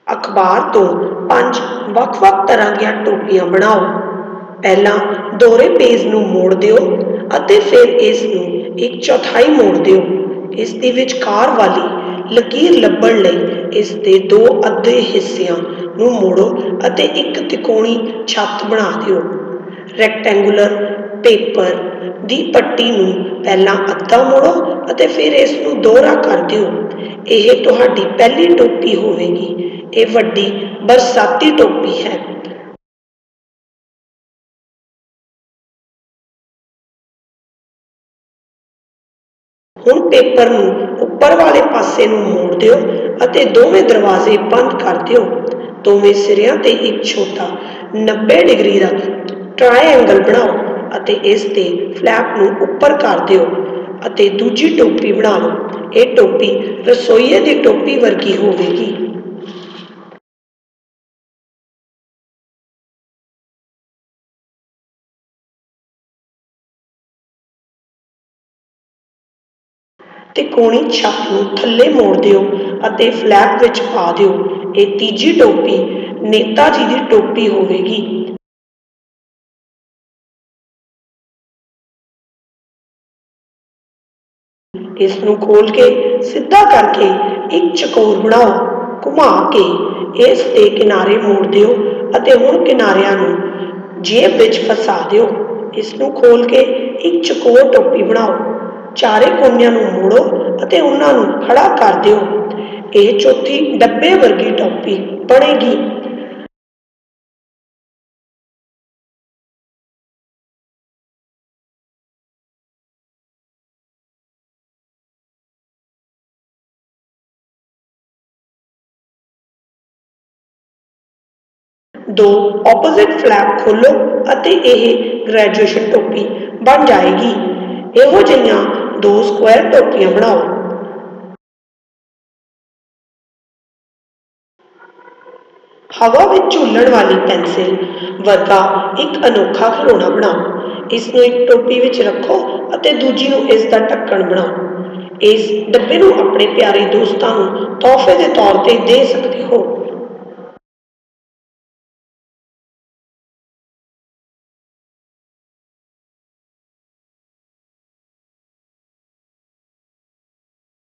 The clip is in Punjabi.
अखबार तो 5 ਵੱਖ-ਵੱਖ तरह ਦੀਆਂ टोपियां बनाओ। पहला दोहरे पेज ਨੂੰ मोड़ ਦਿਓ ਅਤੇ फिर इस ਨੂੰ एक चौथाई मोड़ ਦਿਓ। इस ਦੀ ਵਿਚਕਾਰ वाली लकीर ਲੱਭਣ ਲਈ इस ਦੇ दो ਅੱਧੇ ਹਿੱਸਿਆਂ ਨੂੰ ਮੋੜੋ ਅਤੇ ਇੱਕ ਤਿਕੋਣੀ ਛੱਤ ਬਣਾ ਦਿਓ। ਰੈਕਟੈਂਗੂਲਰ पेपर ਦੀ ਪੱਟੀ ਨੂੰ ਪਹਿਲਾਂ ਅੱਧਾ ਮੋੜੋ ਅਤੇ ਫਿਰ ਇਸ ਨੂੰ ਦੋਹਰਾ ਕਰ ਦਿਓ। ਇਹ ਤੁਹਾਡੀ ਪਹਿਲੀ ਟੋਪੀ ਹੋਵੇਗੀ। ਇਹ ਵੱਡੀ ਬਰਸਾਤੀ ਟੋਪੀ ਹੈ। ਹੁਣ पेपर ਨੂੰ ਉੱਪਰ ਵਾਲੇ ਪਾਸੇ ਨੂੰ ਮੋੜ ਦਿਓ ਅਤੇ ਦੋਵੇਂ ਦਰਵਾਜ਼ੇ ਬੰਦ ਕਰ ਦਿਓ। ਦੋਵੇਂ ਸਿਰਿਆਂ ਤੇ ਇੱਕ ਛੋਟਾ 90 ਡਿਗਰੀ ਦਾ ਟ੍ਰਾਇਐਂਗਲ ਬਣਾਓ ਅਤੇ ਇਸ ਦੇ ਫਲੈਪ ਨੂੰ ਉੱਪਰ ਕਰ ਦਿਓ ਅਤੇ ਦੂਜੀ ਟੋਪੀ ਬਣਾ ਲਓ। ਇਹ ਟੋਪੀ ਰਸੋਈਏ ਦੀ ਟੋਪੀ ਵਰਗੀ ਹੋਵੇਗੀ। ਤਿਕੋਣੀ ਛੱਤ ਨੂੰ ਥੱਲੇ ਮੋੜ ਦਿਓ ਅਤੇ ਫਲੈਪ ਵਿੱਚ ਪਾ ਦਿਓ। ਇਹ ਤੀਜੀ ਟੋਪੀ ਨੇਤਾ ਜੀ ਦੀ ਟੋਪੀ ਹੋਵੇਗੀ। ਇਸ ਨੂੰ ਖੋਲ ਕੇ ਸਿੱਧਾ ਕਰਕੇ ਇੱਕ ਚਕੋਰ ਬਣਾਓ। ਘੁਮਾ ਕੇ ਇਸ ਦੇ ਕਿਨਾਰੇ ਮੋੜ ਦਿਓ ਅਤੇ ਹੁਣ ਕਿਨਾਰਿਆਂ ਨੂੰ ਜੇਬ ਵਿੱਚ ਫਸਾ ਦਿਓ। ਇਸ ਨੂੰ ਖੋਲ ਕੇ ਇੱਕ ਚਕੋਰ ਟੋਪੀ ਬਣਾਓ। ਚਾਰੇ ਕੋਨਿਆਂ ਨੂੰ ਮੋੜੋ ਅਤੇ ਉਹਨਾਂ ਨੂੰ ਖੜਾ ਕਰ ਦਿਓ। ਇਹ ਚੌਥੀ ਡੱਬੇ ਵਰਗੀ ਟੋਪੀ ਬਣੇਗੀ। दो ऑपोजिट फ्लैप खोलो ਅਤੇ ਇਹ ਗ੍ਰੈਜੂਏਸ਼ਨ ਟੋਪੀ ਬਣ ਜਾਏਗੀ। ਇਹੋ ਜਿਹੀਆਂ ਦੋ ਸਕੁਆਇਰ ਟੋਪੀਆਂ ਬਣਾਓ। ਹਵਾ ਵਿੱਚ ਝੂਲਣ ਵਾਲੀ ਪੈਨਸਿਲ ਵਰਗਾ ਇੱਕ ਅਨੋਖਾ ਖਿਡੌਣਾ ਬਣਾਓ। ਇਸ ਨੂੰ ਇੱਕ ਟੋਪੀ ਵਿੱਚ ਰੱਖੋ ਅਤੇ ਦੂਜੀ ਨੂੰ ਇਸ ਦਾ ਢੱਕਣ ਬਣਾਓ। ਇਸ ਡੱਬੇ ਨੂੰ ਆਪਣੇ ਪਿਆਰੇ ਦੋਸਤਾਂ ਨੂੰ ਤੋਹਫੇ ਦੇ ਤੌਰ ਤੇ ਦੇ ਸਕਦੇ ਹੋ।